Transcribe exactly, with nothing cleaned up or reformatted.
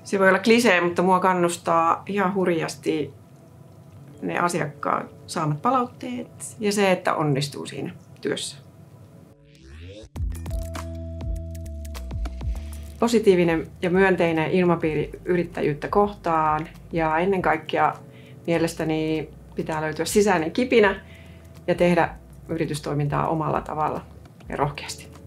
Se voi olla klisee, mutta mua kannustaa ihan hurjasti ne asiakkaan saamat palautteet ja se, että onnistuu siinä työssä. Positiivinen ja myönteinen ilmapiiri yrittäjyyttä kohtaan ja ennen kaikkea mielestäni pitää löytyä sisäinen kipinä ja tehdä yritystoimintaa omalla tavalla ja rohkeasti.